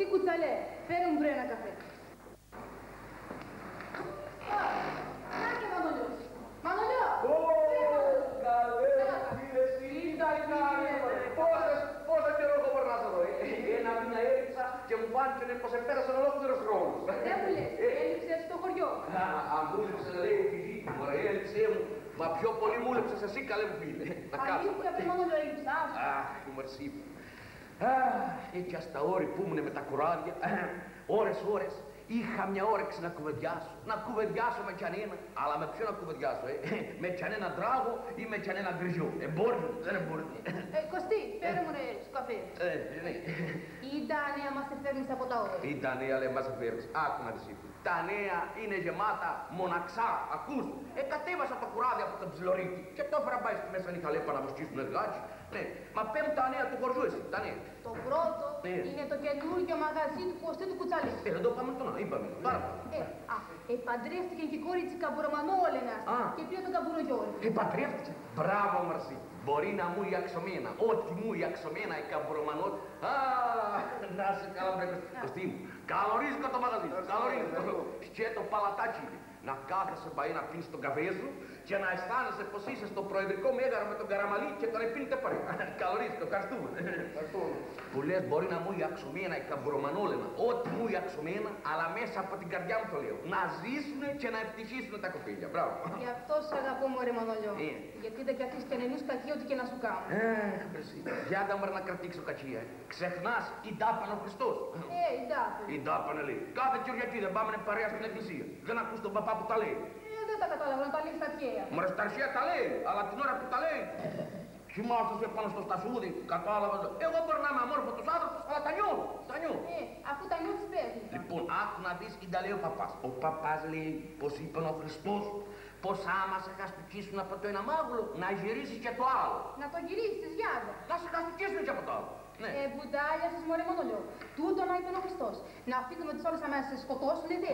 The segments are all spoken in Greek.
κουτσαλέ, φέρε μου βρε ένα καφέ. Να και Μανολιός. Μανολιό! Καλέ, φίλε, πόσα καιρό έχω περνάσει εδώ. Ένα μήνα έλειψα και μου φάνηκε πως επέρασαν ολόκληρος χρόνος. Δεν μου λες, έλειψες στο χωριό. Αν μου έλειψε, λέει η φυγή μου, μωρέ, έλειψέ μου. Μα πιο πολύ μου έλειψες εσύ, καλέ μου φίλε. Αλήθεια, βρε Μανολιό, έλειψας. Αχ, η μερσή μου. Έτσι ας τα ώρη που ήμουν με τα κουράδια, ώρες, είχα μια όρεξη να κουβεντιάσω. Να κουβεντιάσω με κανένα. Αλλά με ποιο να κουβεντιάσω, με κανένα ντράγο ή με κανένα γκριζιό. Μπορεί, δεν μπορεί. Κωστή, φέρε μου ρε στο καφέ. Ναι. Η νέα μας εφέρνεις από τα όρια. Η τα νέα λέει μας εφέρνεις. Άκου να δεις. Τα νέα είναι γεμάτα μοναξά. Ακούς. Κατέβασα το κουράδι από τον ψιλορίτη και το έφερα πάει στη μέσα νυχαλέπα να βοσκίσουν εργάτσι. Ναι. Μα πέμπω τα νέα του χωριού εσύ. Τα νέα. Το πρώτο είναι το καινούργιο μαγαζί του Κωστή του Κουτσαλή. Δεν το είπαμε τον είπαμε. Πάρα πολύ. Παντρεύτηκε και η κόρη της Καμπουρομανόλενας και πήρε τον Καμπουρογιώργο. Παντρεύτηκε. Μπράβο, Μαρσί. Μπορεί να μου η αξιομένα. Ό,τι μου η αξιομένα η Καμπουρομανόλ. Να σε καλά, βρε Κωστή μου. Καλορίζικο το μαγαζί. Καλορίζικο. Και το παλατάκι. Να κάθεσαι πάει να πίνεις τον καφέ σου και να αισθάνεσαι πως είσαι στο προεδρικό μέγαρο με τον Καραμαλή και τον επίνετε παρέα. Καλορίζικο, ευχαριστούμε. Που λες μπορεί να μου η αξιομένα η Καμπουρομανόλενα. Ό,τι μου η αξιομένα, αλλά μέσα από την καρδιά μου το λέω. Να ζήσουνε και να ευτυχίσουνε τα κοπέλια. Μπράβο. Γι' αυτό σε αγαπώ, μωρέ Μανολιό. Γιατί δεν καθίσεις και νενούς κακί ό,τι και να σου κάνω. Για τα μωρέ να κρατήξω κακία. Ξεχνάς η ντάπανε ο Χριστός. Η ντάπανε. Η ντάπανε λέει. Κάθε Κυριακή δεν πάμε παρέα στην εκκλησία. Δεν ακούς τον παπά που τα λέει. Δεν τα κατάλαβα, να τα λέει στα αρχαία. Μωρέ στα αρχαία τα λέει, αλλά την ώρα που τα λέει. Κοιμάσαι πάνω στο στασούδι, κατάλαβα. Εγώ μπορεί να είμαι αμόρφωτος άνθρωπος, αλλά τα νιώθω. Τα νιώθω. Αφού τα νιώθεις πες. Λοιπόν, άκου να δεις τι τα λέει ο παπάς. Ο παπάς λέει πως είπε ο Χριστός πως άμα σε χαστουκίσουν από το ένα μάγουλο, να γυρίσεις και το άλλο. Να το γυρίσεις, γιάδα. Να σε χαστουκίσουν και από το άλλο. Ναι. Μπουντάλια σας, μωρέ Μανολιό. Τούτο να είπε ο Χριστός. Να φύγουμε τις όλες αμέσως, σε σκοτώσουν δεν.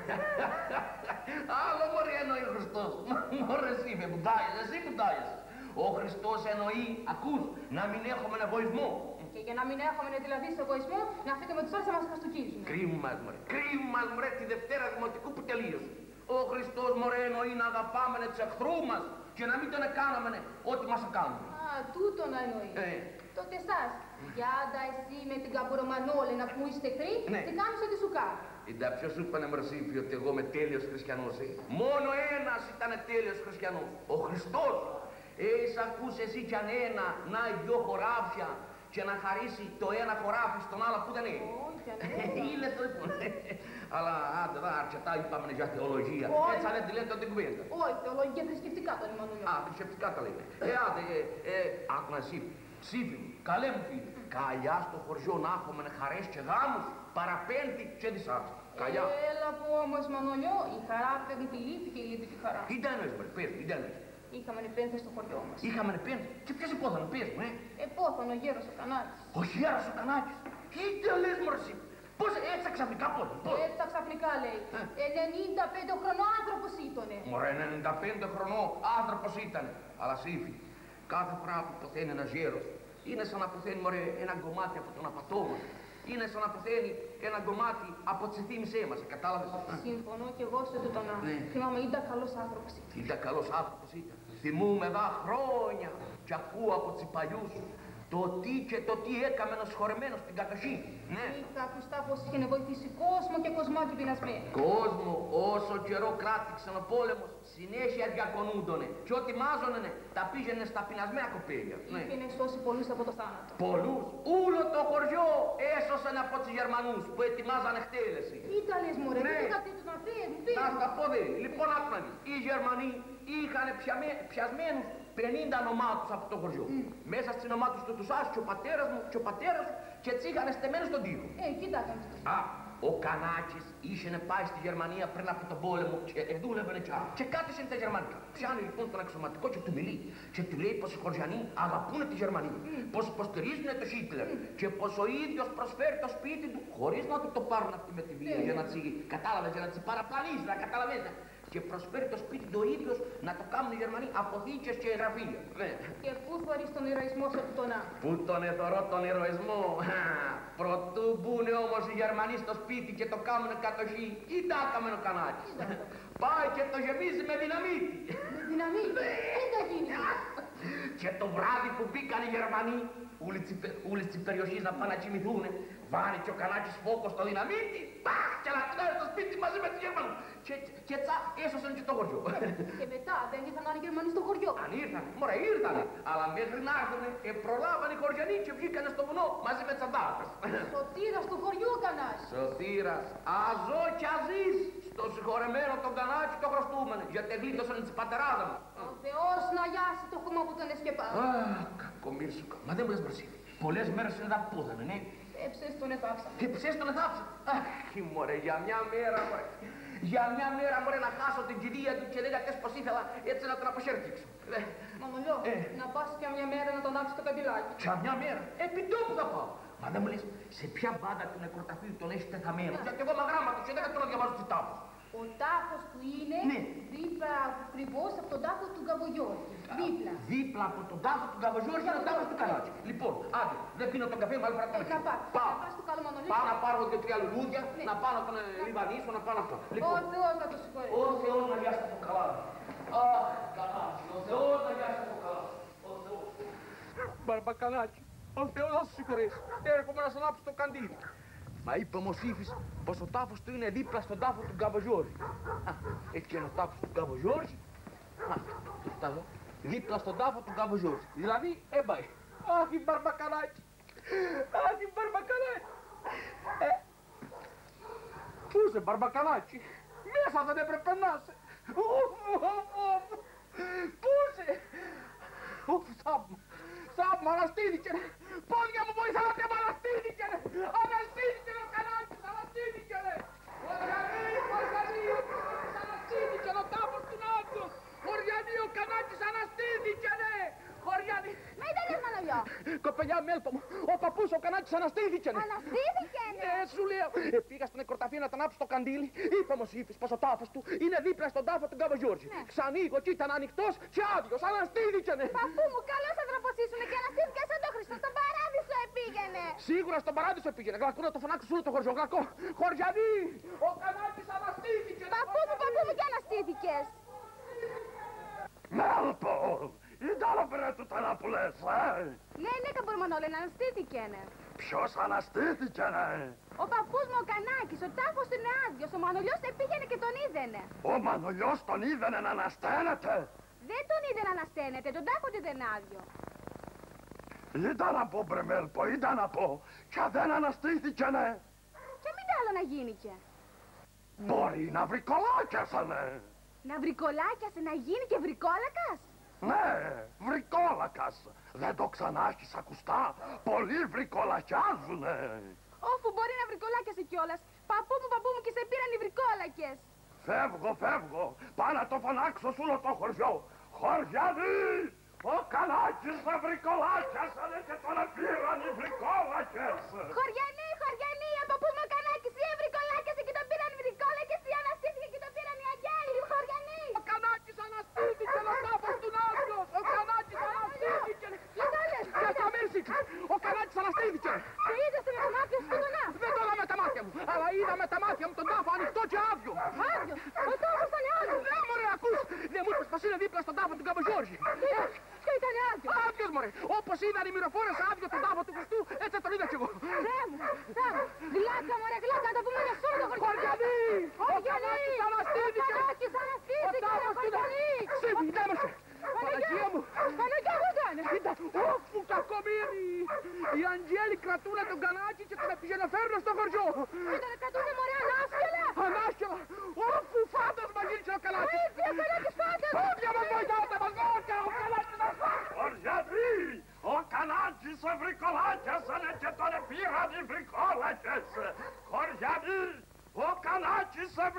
Άλλο μωρέ εννοεί ο Χριστός. Μωρέ εσύ με μπουντάλιας, εσύ μπουντάλιας. Ο Χριστός εννοεί, ακούς, να μην έχουμε εγωισμό. Και για να μην έχουμε δηλαδή σε εγωισμό, να φύγουμε τις όλες να μας χαστουκίζουν. Κρίμα μωρέ, κρίμα μωρέ τη Δευτέρα Δημοτικού που τελείωσε. Ο Χριστός μωρέ εννοεί να αγαπάμε τους εχθρούς μας και να μην τον κάνουμε ό,τι μας κάνουν. Τούτο να εννοεί. Τότε εσάς, γιάντα εσύ με την Καμπουρομανόλενα που είστε εχθροί, τι κάνεις ό,τι σου κάνει. Εντά ποιος σου είπανε Μαρσίφη ότι εγώ είμαι τέλειος χριστιανός, Μόνο ένας ήταν τέλειος χριστιανός, ο Χριστός. Ακούς εσύ κι αν ένα, να δυο χωράφια και να χαρίσει το ένα χωράφι στον άλλο που δεν είναι. Όχι, είναι το λοιπόν. Αλλά άντε δα, αρκετά είπαμε για θεολογία. Έτσι αν δεν τη λέτε την κουβέντα. Όχι, θεολογία θρησκευτικά το είναι Μανολιό. Θρησκευτικά τα λέμε. Άντε, άκου να Σύφη, καλέ μου φίλε. Καλιά στο χωριό να έχουμε χαρές και γάμους, παραπέμπτη και δισάξη. Καλιά. Έλα που όμως Μανολιό, η χαρά παίρνει τη λύπη και η λύπη τη χαρά. Τι τα εννοείς μωρέ, πες, τι τα εννοείς. Είχαμε επένδυση στο χωριό μας. Είχαμε επένδυση. Και ποιος υπόθανε, πες μου, Επόθανε ο γέρος ο Κανάκης. Ο γέρος ο Κανάκης. Τι το λες μωρέ εσύ. Πώς έτσι ξαφνικά πώς. Έτσι ξαφνικά λέει. 95 χρονό άνθρωπος ήτανε. Μωρέ 95 χρονό άνθρωπος ήτανε. Αλλά Σύφη, κάθε φορά που ποθαίνει ένας γέρος, είναι σαν να ποθαίνει μωρέ ένα κομμάτι από τον απατό μας. Είναι σαν να ποθαίνει ένα κομμάτι από τις θύμησές μας, κατάλαβες. Συμφωνώ κι εγώ σε τούτο να. Θυμάμαι, ήταν καλός άνθρωπος. Ήταν καλός άνθρωπος ήταν. Θυμούμαι δα χρόνια και ακούω από τους παλιούς το τι και το τι έκαμε ένας χωρεμένος στην κατοχή. Ναι. Είχα ακουστά πως είχε να βοηθήσει κόσμο και κοσμάκι πεινασμένο. Κόσμο, όσο καιρό κράτηξε ο πόλεμος, συνέχεια διακονούντονε. Και ό,τι μάζωνε, τα πήγαινε στα πεινασμένα κοπέλια. Είχε να σώσει πολλούς από το θάνατο. Πολλούς. Όλο το χωριό έσωσαν από τους Γερμανούς που ετοιμάζανε εκτέλεση. Τι λες μωρέ, δεν είχατε τους να φέρουν. Να στα πω δε. Λοιπόν, άκου να δεις. Οι Γερμανοί είχαν πιασμένους 50 νομάτους από το χωριό. Μέσα στις νομάτους του τους και ο πατέρας μου και ο πατέρας σου και έτσι είχαν στεμένους στον τοίχο. Κοιτάξτε. Ο Κανάκης είχε πάει στη Γερμανία πριν από τον πόλεμο και δούλευε εκεί. Και κάθισε τα γερμανικά. Πιάνει λοιπόν τον αξιωματικό και του μιλεί. Και του λέει πως οι χωριανοί αγαπούν τη Γερμανία. Πως υποστηρίζουν τον Χίτλερ. Και πως ο ίδιος προσφέρει το σπίτι του χωρίς να του το πάρουν αυτοί με τη βία. Για να τσι κατάλαβες, για να τσι παραπλανήσει, να καταλαβαίνετε. και προσφέρει το σπίτι το ίδιος να το κάνουν οι Γερμανοί αποθήκες και γραφεία. Και πού θωρείς τον ηρωισμό σε αυτόνα? Πού τον εθωρώ τον ηρωισμό? Προτού μπουνε όμως οι Γερμανοί στο σπίτι και το κάνουν κατοχή, ή τα έκαμεν ο Κανάκης. Πάει και το γεμίζει με δυναμίτη. Με δυναμίτη? Τι θα γίνει? Και το βράδυ που μπήκαν οι Γερμανοί, όλες τις περιοχές να πάνε να κοιμηθούνε, βάλει και ο Κανάκης φόκο στο δυναμίτη, παχ, και λατρεύει στο σπίτι μαζί με τους Γερμανούς. Και τσα, έσωσαν και το χωριό. Και μετά δεν ήρθαν άλλοι Γερμανοί στο χωριό? Αν ήρθαν, μωρέ ήρθανε, αλλά μέχρι να έρθουνε προλάβαν οι χωριανοί και βγήκανε στο βουνό μαζί με τις αντάρτες. Σωτήρας του χωριού ο Κανάς. Σωτήρας, αζώ κι αζείς, στο συγχωρεμένο τον Κανάκη το χρωστούμενε, γιατί γλίτωσαν τις πατεράδα μας. Ο Θεός να γιάσει το χώμα που τον εσκεπά. Κακομίρσουκα, μα δεν μπορείς μπροσίδι. Πολλές μέρες είναι τα πούδανε, ναι. Ψες τον εθάψα. Και ψες τον εθάψα. Αχ, μωρέ, για μια μέρα, μωρέ. Για μια μέρα, μωρέ, να χάσω την κυρία του και λέγατε πως ήθελα έτσι να τον αποσέρτηξω. Μαμαλιό, να πας πια μια μέρα να τον άξει το καμπυλάκι. Πια μια μέρα, επί τόπου θα πάω. Μα δεν μου λες, σε ποια μπάντα του νεκροταφείου τον έχεις τεθαμένο? Γιατί εγώ με γράμματα και δεν κατώ να διαβάζω τους τάφους. Ο τάφος του είναι δίπλα ακριβώς από τον τάφο του Γκαβογιώργη. Δίπλα. Δίπλα από τον τάφο του Γκαβογιώργη είναι ο τάφος του Κανάκη. Λοιπόν, άντε, δεν πίνω τον καφέ μου, άλλη φορά τον Να πας του καλό Μανολί. Πάω να πάρω 2-3 λουλούδια, να πάω να τον λιβανίσω, να πάω να αυτό. Ο Θεός να το συγχωρέσει. Ο Θεός να γιάσει το καλά. Αχ, Κανάκη, ο Θεός να γιάσει το καλά. Ο Θεός. Μπαρμπακανάκη, ο Θεός να σου συγχωρέσει. Έρχομαι να σ' ανάψω το καντήλι. Μα είπε όμως ύφης πως ο τάφος του είναι δίπλα στον τάφο του Γκαβογιώργη. Έτσι είναι ο τάφος του Γκαβογιώργη. Φτάνω. Δίπλα στον τάφο του Γκαβογιώργη. Δηλαδή έμπαει. Αχ, η Μπαρμπακανάκη. Αχ, η Μπαρμπακανάκη. Πού είσαι, Μπαρμπακανάκη? Μέσα δεν έπρεπε να είσαι. Πού είσαι? Σάπμα, αναστήθηκε. Πόδια μου βοηθάτε, μα αναστήθηκε. Αναστήθηκε ο Κανάκης, αναστήθηκε. Χωριανή, αναστήθηκε ο τάφος του Νότου. Χωριανή, ο Κανάκης αναστήθηκε. Χωριανή. Μα ήταν Μανολιό. Κοπελιά με έλπα μου, ο παππούς ο Κανάκης αναστήθηκε. Αναστήθηκε. Σου λέω. Πήγα στο νεκροταφείο να τον άψω το καντήλι. Είπε όμως ύφης πως ο τάφος του είναι δίπλα στον τάφο του Γκαβογιώργη. Ξανοίγω και ήταν ανοιχτός και άδειος. Αναστήθηκε. Παππού μου, καλός άνθρωπος ήσουν και αναστήθηκε σαν το Χριστό. Στον παράδεισο επήγαινε. Σίγουρα στον παράδεισο πήγαινε. Γλακκού να το φωνάξω όλο το χωριό. Γλακκό. Χωριανή, ο Κανάκης αναστήθηκε. Παππού μου, και αναστήθηκες. Μέλπο, ήταν βρε του τα να που λες, Ναι, Καμπορμανόλε, αναστήθηκε, ναι. Ποιος αναστήθηκε, ναι? Ο παππούς μου ο Κανάκης, ο τάφος του είναι άδειος, ο Μανολιός επήγαινε και τον είδαινε. Ο Μανολιός τον είδαινε να ανασταίνεται. Δεν τον είδε να ανασταίνεται, τον τάφο του δεν άδειο. Ήταν να πω, μπρε Μέλπο, ήταν να πω. Και δεν αναστήθηκε, ναι. Και μην άλλο να γίνηκε. Μπορεί να βρικολάκιασανε. Να βρικολάκιασε, να γίνει και βρικόλακας. Ναι, βρικόλακας. Δεν το ξανά έχεις ακουστά. Πολλοί βρικολακιάζουνε. Όφου μπορεί να βρικολάκιασε κιόλας. Παππού μου και σε πήραν οι βρικόλακες. Φεύγω. Πάω να το φωνάξω σ' όλο το χωριό. Χωριανή! Ο Κανάκης με βρικολάκιασανε και τον πήραν οι βρικόλακες. Χωριανή, ο παππούς μου ο Κανάκης ή βρικολάκιασε και τον πήραν οι βρικόλακες ή αναστήθηκε και τον πήραν οι αγγέλοι. Χωριανή! Ο Κανάκης αναστήθηκε, ο τάφος του Νότιος. Ο Κανάκης αναστήθηκε. Και θα μίρσηξε. Ο Κανάκης αναστήθηκε. Και είδες με τα μάτια σου τον άφο. Δεν το είδα με τα μάτια μου, αλλά είδα με τα μάτια μου τον τάφο ανοιχτό και άδειο. Άδειο, ο τάφος ήταν άδειο. Ναι, μωρέ, ακούς. Δεν μου είπες πως είναι δίπλα στον τάφο του Γκαβογιώργη. Και ήταν άδειο. Άδειος, μωρέ. Όπως είδαν οι μυροφόρες άδειο τον τάφο του Χριστού, έτσι τον είδα κι εγώ. Θεέ μου. Γλάκα, μωρέ, γλάκα, το πούμε σε όλο το χωριό. Χωριανή! Ο Κανάκης αναστήθηκε. Ο Κανάκης αναστήθηκε, Χωριανή. Συνδέμωσε. Παναγία μου. Παναγία μου κάνε. Κοίτα, όφου κακομοίρη. Οι αγγέλοι κρατούνε τον Κανάκη και τον πηγαίνουν στο χωριό. Και τον κρατούνε, μωρέ, ανάσκελα. Ανάσκελα. Όφου φάντασμα γύρισε ο Κανάκης. Ο Κανάκης φάντασμα. Πόδια μας βοηθάτε, μας βοηθάτε. Ο Κανάκης μας βοηθάτε. Χωριανή! Ο Κανάκης σε βρικολάκιασανε και τον πήραν οι βρικόλακες. Χωριανή! Ο Κανάκης σε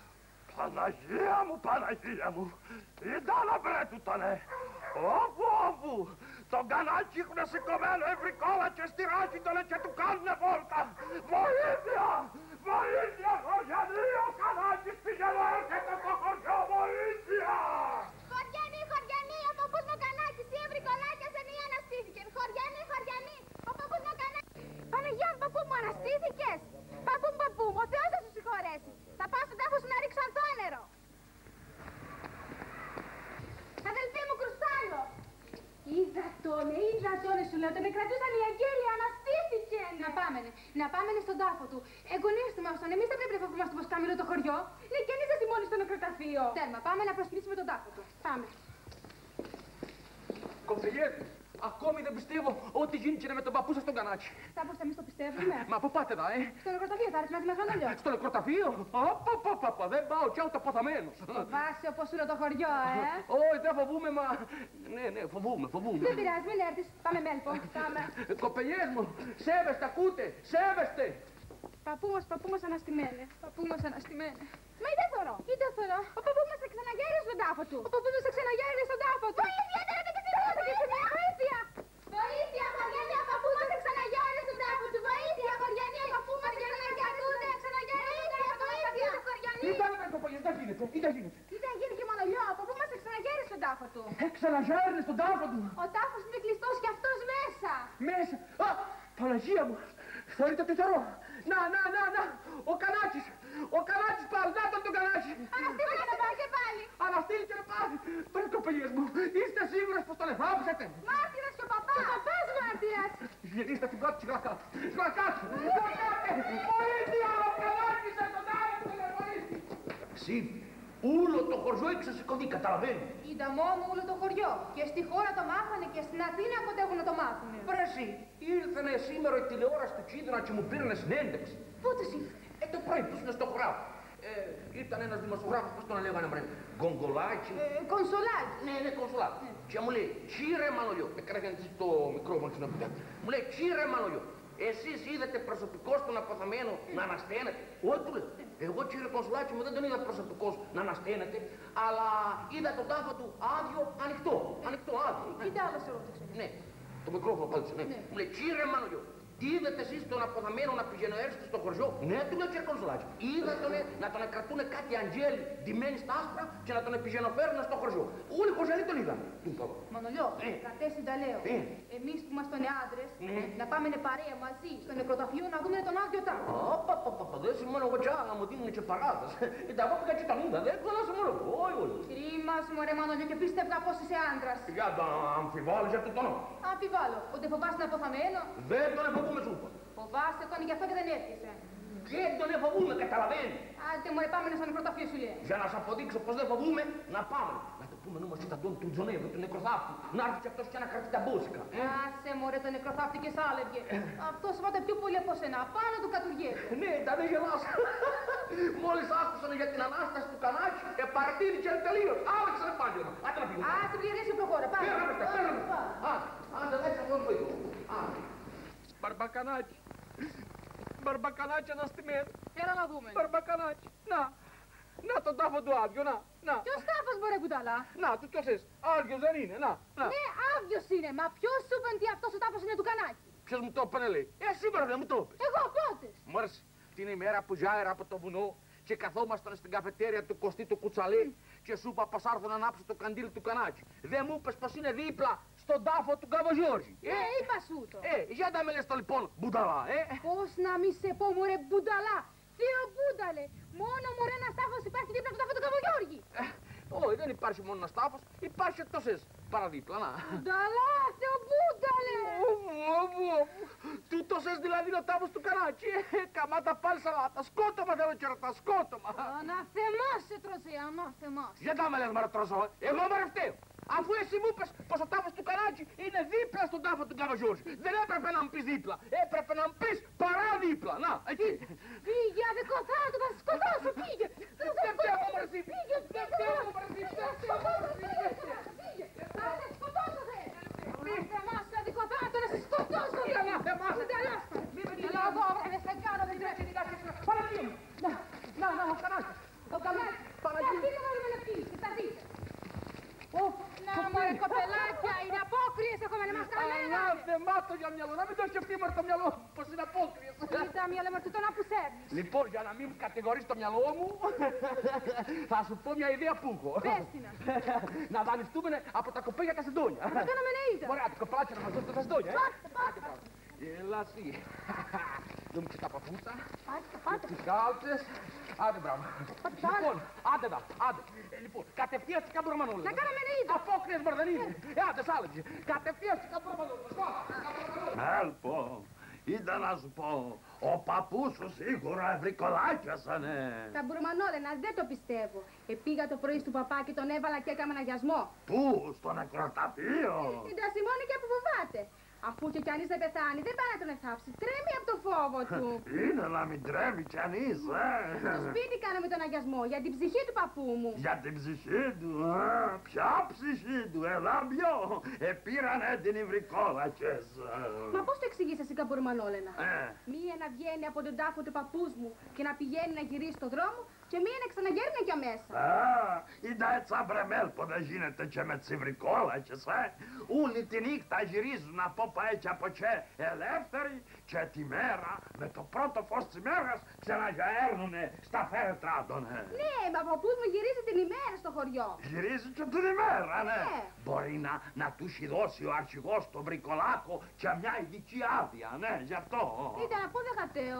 Παναγία μου, ήταν να βρε τούτονε. Όπου, τον Κανάκη έχουνε σηκωμένο οι βρικόλακες στη ράχη τονε και του κάνουνε βόλτα. Βοήθεια, Χωριανή, ο Κανάκης πηγαίνω έρχεται στο χωριό μου. είναι στον τάφο του. Εγγονίστε μας τον, εμείς θα πρέπει να φεύγουμε στο Ποσκάμιλο το χωριό. Ναι, και εμείς δεν μόλις στο νεκροταφείο. Τέρμα, πάμε να προσκυνήσουμε τον τάφο του. Πάμε. Κομπελιέ, ακόμη δεν πιστεύω ότι γίνηκε με τον παππού σας τον κανάκι. Στάφος, εμείς το πιστεύουμε. Μα πού πάτε δα, Στο νεκροταφείο θα έρθει να μας αλλιώς. Στο νεκροταφείο. Δεν πάω κι ούτε αποθαμένος. Φοβάσαι όπως όλο το χωριό, Όχι, δεν φοβούμαι, μα... Ναι, φοβούμαι. Δεν πειράζει, μην έρθεις. Πάμε με έλπο. Πάμε. Κοπελιές μου, σέβεστε, ακούτε, σέβεστε. Παππού μας αναστημένε. Παππού μας αναστημένε. Μα είδε θωρώ. Ο παππού μας θα ξαναγέρει στον τάφο του. Βοήθεια, δεν και βοήθεια. Βοήθεια, Μαριανία, παππού μας θα ξαναγέρει στον τάφο του. Βοήθεια, Μαριανία, παππού μας θα ξαναγέρει στον τάφο του. Τι κάνετε, κοπελιές, δεν γίνεται. Τι θα γίνει και Μανολιό, ο παππού μας θα ξαναγέρει στον τάφο του. Ξαναγέρνει στον τάφο του. Ο τάφος είναι κλειστός κι αυτός μέσα. Μέσα. Παναγία μου. Θεωρείτε τι θερό. Να. Ο Κανάκης πάλι. Να τον Κανάκη. Αναστείλει και να πάει και πάλι. Αναστείλει και να πάει. Τώρα κοπελιές μου. Είστε σίγουρες πως τον εθάψετε. Μάρτυρας και ο παπάς. Ο παπάς μάρτυρας. Είστε την πρώτη σιγλακάτη. Βοήθεια, ο Κανάκης σε τον τάφο του. Συ, όλο το χωριό εξασηκωθεί, καταλαβαίνει. Είδα μόνο όλο το χωριό. Και στη χώρα το μάθανε και στην Αθήνα κοντεύουν να το μάθουνε. Πρέσι, ήρθανε σήμερα η τηλεόραση του Κίδωνα και μου πήρανε συνέντευξη. Πότε ήρθανε? Το πρωί που είναι στο χωράφο. Ήταν ένας δημοσιογράφος, πώς τον λέγανε, Γκογκολάκη. Κονσολάκη. Ναι, Κονσολάκη. Και μου λέει, κύριε Μανολιό, έκανε το μικρόφωνο στην οποία. Μου λέει, κύριε Μανολιό, εσείς είδατε προσωπικό στον αποθαμένο να ανασταίνεται. Όχι, του λέω. Εγώ, κύριε Κονσολάκη μου, δεν τον είδα προσωπικό να ανασταίνεται, αλλά είδα τον τάφο του άδειο, ανοιχτό, άδειο. Τι άλλο σε ρώτησε? Ναι, το μικρόφωνο πάλι. Μου λέει, κύριε Μανολιό, είδατε εσείς τον αποθαμένο να πηγαίνει έρθει στο χωριό? Ναι, του λέω, κύριε Κονσολάκη. Είδατε να τον κρατούν κάτι αγγέλοι ντυμένοι στα άσπρα και να τον πηγαινοφέρουν στο χωριό. Όλοι οι χωριανοί τον είδαν. Μανολιό, κρατέσει τα λέω. Εμείς που είμαστε άντρες, να πάμε παρέα μαζί στο νεκροταφείο να δούμε τον άδειο τάφο. Δεν σημαίνω εγώ κι άλλα, μου δίνουν και παράδοση. Εγώ πήγα και τον είδα, δεν ξέρω μόνο. Όχι. Κρίμα σου, μωρέ Μανολιό, και πίστευα πως είσαι άντρας. Για να αμφιβάλλεις για αυτό. Αμφιβάλλω. Ούτε φοβάσαι τον αποθαμένο? Δεν τον εφοβούμε, σου είπα. Φοβάσαι τον, γι' αυτό και δεν έρχεσαι. Δεν τον εφοβούμε, καταλαβαίνει. Άντε μωρέ, πάμε στο νεκροταφείο σου λέει. Για να σου αποδείξω πως δεν φοβούμε, να πάμε. Να το πούμε όμως ήταν του Τζονέβρου, του νεκροθάφτου. Να έρθει κι αυτός και να κρατεί τα μπόσικα. Άσε μωρέ το νεκροθάφτη και σ' άλεγε. Αυτός φάτε πιο πολύ από σένα. Πάνω του κατουργέται. Ναι, τα δεν γελάς. Μόλις άκουσαν για την Ανάσταση του Κανάκη, επαρτήρηκε τελείως. Άλλαξε επάγγελμα. Άντε να φύγουμε. Άσε πληρές και προχώρα. Πάμε. Άντε, δέξε αυτόν το ίδιο. Μπαρμπακανάκι. Μπαρμπακανάκι αναστημένο. Έλα να δούμε. Μπαρμπακανάκι. Να τον τάφο του άδειο, να. Ποιος τάφος μωρέ κουταλά? Να, του ποιος είσαι. Άδειος δεν είναι, να. Ναι, άδειος είναι. Μα ποιος σου είπε ότι αυτός ο τάφος είναι του Κανάκη? Ποιος μου το έπαιρνε, λέει. Σήμερα δεν μου το έπαιρνε. Εγώ πότε? Μου άρεσε την ημέρα που ζάερα από το βουνό και καθόμασταν στην καφετέρια του Κωστή του Κουτσαλή και σου είπα πως άρθω να ανάψω το καντήλι του Κανάκη. Δεν μου είπες πως είναι δίπλα στον τάφο του Καβογιώργη. Είπα σου το. Για να με λες το λοιπόν, μπουνταλά, Πώς να μη σε πω μωρέ μπουνταλά. Θείο μπούνταλε. Μόνο μωρέ ένας τάφος υπάρχει δίπλα στον τάφο του Καβογιώργη. Όχι, δεν υπάρχει μόνο ένας τάφος, υπάρχει εκτός παραδίπλα, να. Μπουνταλά, Θείο μπούνταλε. Τούτος δηλαδή είναι ο τάφος του Κανάκη. Καμάτα πάλι σαλάτα, σκότωμα θέλω και ρωτά, σκότωμα. Αναθεμάσαι τρώσε, αναθεμάσαι. Για να με λες μωρέ τρώσω, εγώ μωρέ φταίω. Αφού εσύ μου είπες πως ο τάφος του Κανάκη είναι δίπλα στον τάφο του Καβογιώργη. Δεν έπρεπε να μου πεις δίπλα, έπρεπε να μου πεις παράδίπλα. Να, εκεί. Φύγε, αδικοθάνατο, θα σε σκοτώσω, φύγε. Δεν φταίω μωρέ εσύ. Δεν φταίω μωρέ εσύ. Θα σε σκοτώσω, δε. Αναθεμάσαι, αδικοθάνατο, να σε σκοτώσω. Τι αναθεμάσαι. Έλα εδώ, βρε, σε κάνω, δεν τρέχει. Παναγία μου. Να, ο Κανάκης. Ο Κανάκης. Παναγία. Τι να βάλουμε να πεις, θα δείτε. Να μωρέ κοπελάκια, είναι απόκριες έχουμε να μας καλένα. Ανάθεμά το για μυαλό, να μην το σκεφτεί μωρέ το μυαλό πως είναι απόκριες. Κοίτα μυαλό μου, τούτο να που σέρνεις. Λοιπόν, για να μην κατηγορείς το μυαλό μου, θα σου πω μια ιδέα που έχω. Πες την. Να δανειστούμε από τα κοπέλια τα σεντόνια. Θα κάναμε να είδα. Ωραία, τα κοπελάκια να μας δώσουν τα σεντόνια. Έλα εσύ. Δούμε και τα παπούτσα. Πάτε. Τις κάλτσες. Άντε μπράβο. Λοιπόν, άντε δα, άντε. Λοιπόν, κατευθείαν στην Καμπουρομανόλα. Να κάναμε να είδα. Απόκριες μωρέ δεν είναι. Άντε σ' άλλαξε. Κατευθείαν στην Καμπουρομανόλα. Έλπο, ήταν να σου πω, Ο παππούς σου σίγουρα βρικολάκιασανε. Καμπουρμανόλενα, δεν το πιστεύω. Πήγα το πρωί του παπά και τον έβαλα και έκανα αγιασμό. Πού, στο νεκροταφείο? Στην Τρασιμόνικα που φοβάται. Αφού και κι ανείς δεν πεθάνει, δεν πάει να τον εθάψει. Τρέμει από το φόβο του. Είναι να μην τρέμει κι ανείς, Στο σπίτι κάναμε τον αγιασμό για την ψυχή του παππού μου. Για την ψυχή του, ποια ψυχή του, ελάμπιο. Πήρανε την υβρικόλακες. Μα πώς το εξηγείς εσύ, Καμπουρμανόλενα? Μία να βγαίνει από τον τάφο του παππούς μου και να πηγαίνει να γυρίσει στο δρόμο και μία να ξαναγέρνει για μέσα. Είδα έτσι αμπρεμέλπο δεν γίνεται και με τις υβρικόλακες, Όλη τη νύχτα γυρίζουν από πάει και από και ελεύθεροι και τη μέρα με το πρώτο φως της ημέρας ξαναγαέρνουνε στα φέρετρά των. Ναι, μα ο παππούς μου γυρίζει την ημέρα στο χωριό. Γυρίζει και την ημέρα, ναι. Μπορεί να του έχει δώσει ο αρχηγός τον βρικολάκο και μια ειδική άδεια, ναι, γι' αυτό. Ήταν από δεν γατέω.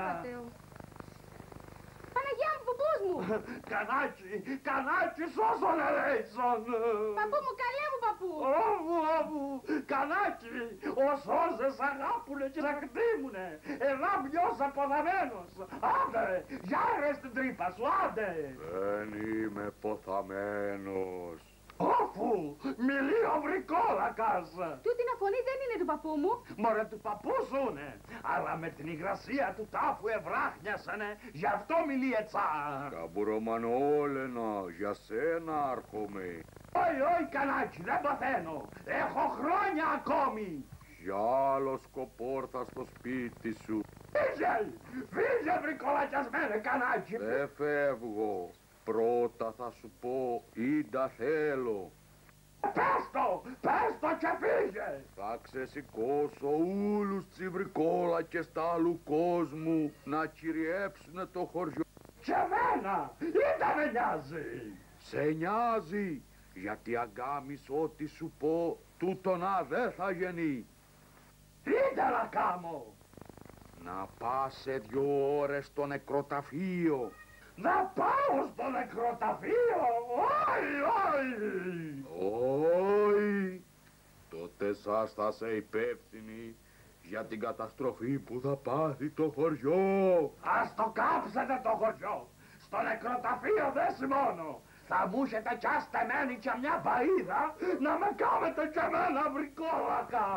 Παναγιά μου, παππούς μου! Κανάκι, σώσον ελέησον! Παππού μου, καλέ μου παππού! Ώμου, κανάκι, ο σώζες αγάπουλε και να κτήμουνε! Ελά μοιός αποδαμένος! Άντε, γιάρε στην τρύπα σου, άντε! Δεν είμαι ποθαμένος. Όφου, μιλεί ο βρικόλακας! Τούτη να φωνή δεν είναι του παππού μου. Μωρέ του παππού ζουνε, αλλά με την υγρασία του τάφου ευράχνιασανε, γι' αυτό μιλεί ετσά. Καμπουρομανόλενα, για σένα άρχομαι. Όχι, κανάκι, δεν παθαίνω. Έχω χρόνια ακόμη. Για άλλο σκοπό ήρθα στο σπίτι σου. Φύγε βρικολακιασμένε, κανάκι. Δεν φεύγω. Πρώτα θα σου πω ίντα θέλω. Πες το και φύγε. Θα ξεσηκώσω ούλους τσιβρικόλακες τα άλλου κόσμου να κυριέψουνε το χωριό. Και εμένα, ίντα με νοιάζει. Σε νοιάζει, γιατί αγκάμεις ό,τι σου πω, τούτο να δε θα γεννεί. Ίντα να κάμω. Να πας σε 2 ώρες στο νεκροταφείο. Να πάω στο νεκροταφείο, όχι. Τότε σας θα σε υπεύθυνοι για την καταστροφή που θα πάθει το χωριό. Ας το κάψετε το χωριό. Στο νεκροταφείο δεν σημώνω. Θα μου έχετε κι αστεμένη και μια μπαΐδα να με κάνετε κι εμένα βρικόλακα.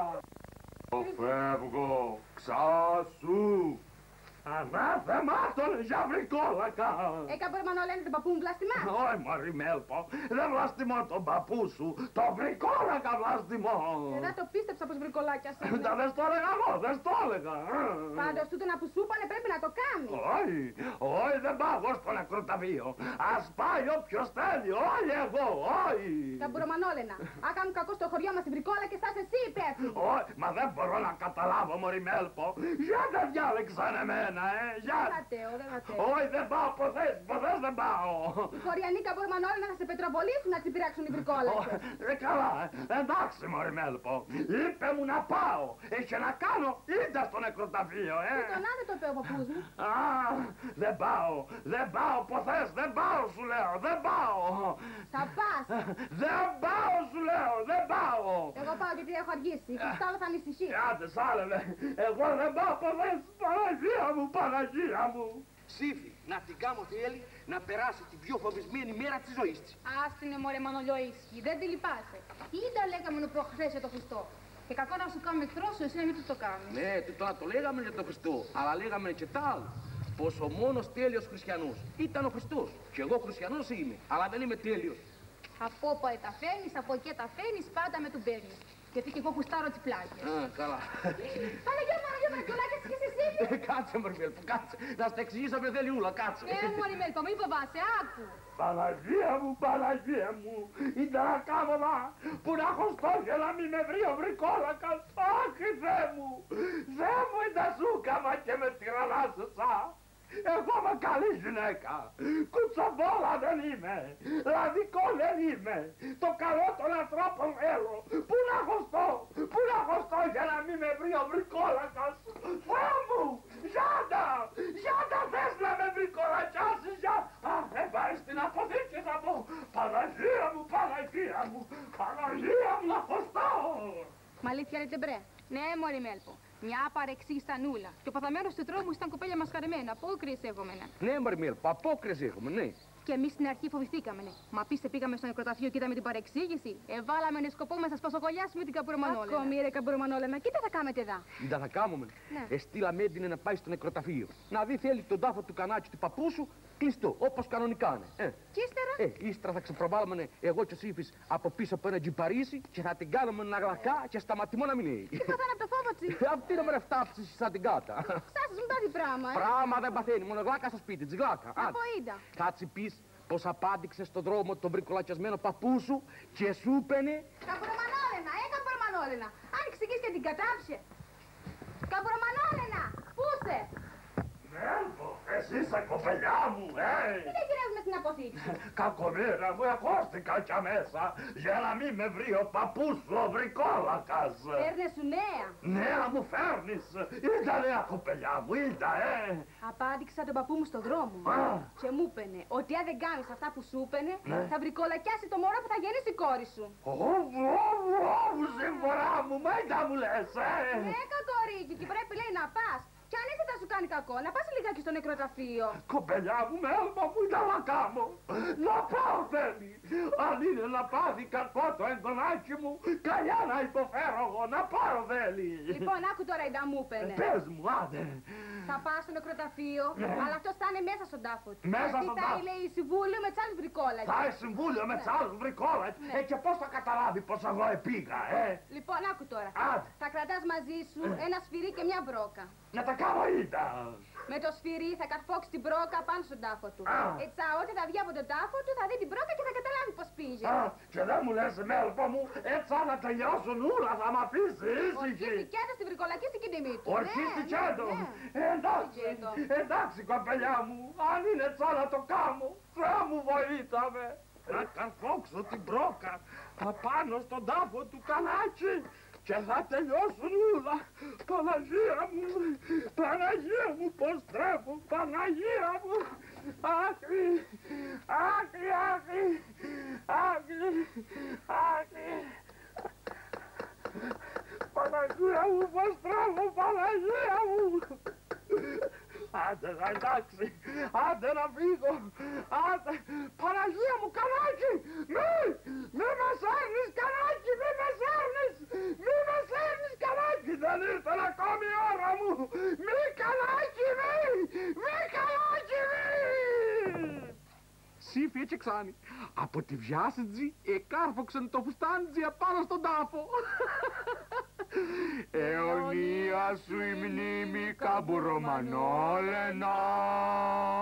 Φεύγω, ξάσου. Ανάθεμάτων για βρικόλακα. Καμπουρμανόλενα, τον παππού μου βλάστημα. Όχι, μωρή Μέλπο, δεν βλαστημώ τον παππού σου, το βρικόλακα βλαστημώ. Δεν το πίστεψα πως βρικολάκια σου. Δεν το έλεγα εγώ, δεν το έλεγα. Πάντως τούτο να που σου είπανε πρέπει να το κάνει. Όχι, δεν πάω στο νεκροταφείο. Ας πάει όποιος θέλει, όχι εγώ, όχι. Καμπουρμανόλενα, αν κάνουν κακό στο χωριό μας οι βρικόλακες θα είσαι εσύ υπεύθυνη. Όχι, μα δεν μπορώ να καταλάβω, μωρή Μέλπο. Γιατί διάλεξαν εμένα, Δεν γατέω. Όχι, δεν πάω, ποθές δεν πάω. Οι χωριανοί Καμπουρμανόλενα θα σε πετροβολήσουν να τσιπηράξουν οι βρικόλακες. Καλά, εντάξει μωρή Μέλπο. Είπε μου να πάω και να κάνω ίντα στο νεκροταφείο, Τον άδε το είπε ο παππούς μου. Δεν πάω, ποθές, δεν πάω σου λέω, δεν πάω. Θα πας. Δεν πάω σου λέω, δεν πάω. Εγώ πάω γιατί έχω αργήσει. Η Χριστάλα θα ανησυχεί. Άντε σάλευε, εγώ δεν πάω, ποθές, Παναγία μου. Ψήφι, να την κάμω θέλει να περάσει την πιο φοβισμένη μέρα της ζωής της. Άστινε μωρέ Μανολιό ίσχυ, δεν τη λυπάσαι. Είδα λέγαμε να προχθές για το Χριστό. Και κακό να σου κάνουμε εχθρό σου, εσύ να μην του το κάνεις. Ναι, τώρα το λέγαμε για τον Χριστό, αλλά λέγαμε και τ' άλλο. Πως ο μόνος τέλειος χριστιανός ήταν ο Χριστός. Και εγώ χριστιανός είμαι, αλλά δεν είμαι τέλειος. Από όπου τα φέρνεις, από εκεί τα φέρνεις, πάντα με του παίρνεις. Γιατί και εγώ κουστάρω τις πλάκες. Καλά. Παναγιά βρικολάκες και εσύ. Κάτσε Μαριμέλπο, κάτσε. Να στα εξηγήσω με θέλει κάτσε. Μαριμέλπο, μην φοβάσαι, άκου. Παναγία μου, ήταν ακάβολα που να έχω στόχο να μην με βρει ο βρικόλακας. Αχ, Θεέ μου, είναι σούκαμα και με τυραννάζεσα. Εγώ είμαι καλή γυναίκα, κουτσομπόλα δεν είμαι, λαδικό δεν είμαι, το καλό των ανθρώπων θέλω. Πού να χωστώ για να μην με βρει ο βρικόλακας. Θεέ μου, γιάντα θες να με βρικολακιάσεις, δεν πάει στην αποθήκη να πω, Παναγία μου, να χωστώ. Μα αλήθεια λέτε μπρε. Ναι, μωρή Μέλπο. Μια παρεξήγησανούλα. Και ο παθαμένος του τρόμου ήταν κοπέλια μας χαρεμένα. Απόκριες έχουμε. Ναι, Μαριμέλ, απόκριες έχουμε, ναι. Και εμείς στην αρχή φοβηθήκαμε. Μα πείστε πήγαμε στο νεκροταφείο και είδαμε την παρεξήγηση. Βάλαμε σκοπό μας να σπασοκολλιάσουμε την Καμπουρομανόλενα. Ακόμη ρε Καμπουρομανόλενα, κοίτα θα κάνετε εδώ. Κοίτα θα κάνουμε. Ναι. Στείλαμε έντυνε να πάει στο νεκροταφείο. Να δει θέλει τον τάφο του κανάτσι του παππού σου κλειστό, όπως κανονικά είναι. Και ύστερα. Ύστερα θα ξεπροβάλουμε εγώ και ο Σύφης από πίσω από ένα τζιπαρίσι και θα την κάνουμε να γλακά και σταματημό να μην είναι. Τι παθάνε από το φόβο τσι. Αυτή είναι με φτάψεις σαν την κάτα. Σας μου πάθει πράγμα. Πράγμα δεν παθαίνει, μόνο γλάκα στο σπίτι της, γλάκα. Από είδα. Κάτσε πεις πως απάντηξε στον δρόμο τον βρικολακιασμένο παππού σου και σου είπαινε. Καμπουρομανόλενα, Καμπουρομανόλενα. Αν εξηγείς και την κατάψε. Καμπουρομανόλενα, πού είσαι. Μέλπο, εσύ είσαι κοπελιά μου, Τι δεν γυρεύουμε στην αποθήκη. Κακομοίρα μου, εχώστηκα κι μέσα για να μην με βρει ο παππούς σου ο βρικόλακας. Φέρνε σου νέα. Νέα μου φέρνεις. Είδα νέα κοπελιά μου, είδα, Απάντηξα τον παππού μου στον δρόμο. Και μου είπαινε ότι αν δεν κάνεις αυτά που σου είπαινε, θα βρικολακιάσει το μωρό που θα γεννήσει η κόρη σου. Ω, συμφορά μου, μάγκα μου λες, Ναι, κακορίκι, και πρέπει λέει να πας. Κι αν είσαι θα σου κάνει κακό, να πας λιγάκι στο νεκροταφείο. Κοπελιά μου, με έλμα μου, ήταν να κάνω. Να πάω θέλει. Αν είναι να πάθει κακό το εγγονάκι μου, καλιά να υποφέρω εγώ, να πάρω θέλει. Λοιπόν, άκου τώρα η μου είπαινε. Πες μου, άντε. Θα πας στο νεκροταφείο, αλλά αυτός θα είναι μέσα στον τάφο του. Μέσα Γιατί στον θα τάφο. είναι η συμβούλιο με τις άλλες βρικόλακες. Θα έχει συμβούλιο με τις άλλες βρικόλακες. Και πώς θα καταλάβει πως εγώ επήγα, Λοιπόν, άκου τώρα. Άντε. Θα κρατάς μαζί σου ένα σφυρί και μια μπρόκα. Να τα κάνω είδα. Με το σφυρί θα καρφώξει την μπρόκα πάνω στον τάφο του. Έτσι, όταν θα βγει από τον τάφο του, θα δει την μπρόκα και θα καταλάβει πως πήγε. Και δεν μου λες, μέλπα μου, έτσι να τελειώσουν όλα, θα μ' αφήσεις ήσυχη. Ορκίστηκε το στη βρικολακή στην κοινή του. Ορκίστηκε το. Εντάξει, Ορκίστηκε το. εντάξει κοπελιά μου, αν είναι έτσι να το κάνω, Θεέ μου βοήθαμε. Να καρφώξω την μπρόκα απάνω στον τάφο του κανάκι και θα τελειώσουν όλα. Παναγία μου, Παναγία μου, πως τρέχω, Παναγία μου. Άκρη, άκρη, άκρη, άκρη, άκρη. Παναγία μου, πως τρέχω, Παναγία μου. Άντε, εντάξει, άντε να φύγω, άντε. Παναγία μου, κανάκι, μη με σέρνεις, κανάκι, μη με σέρνεις, μη με σέρνεις, κανάκι, δεν ήρθε ακόμη η ώρα μου. Μη, κανάκι, μη, κανάκι, μη. Σύφη έτσι ξάνι. Από τη βιάσιτζη εκάρφωξαν το φουστάντζι απάνω στον τάφο. Αιωνία σου η μνήμη Καμπουρομανόλενα.